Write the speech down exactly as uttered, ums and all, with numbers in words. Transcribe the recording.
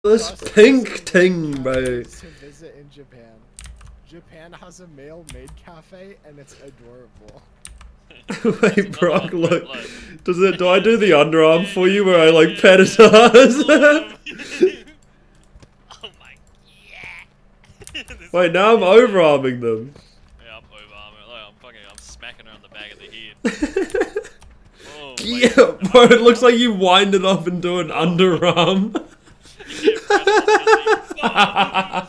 This pink thing, bro. To visit in Japan. Japan has a male maid cafe and it's adorable. Wait, Brock, look. Does it? Do I do the underarm for you where I like pet his ass? Oh my yeah. Wait, now I'm overarming them. Yeah, I'm overarming. Look, I'm fucking. I'm smacking her on the back of the head. Oh, Yeah, bro. It looks like you wind it up and do an underarm. Yeah,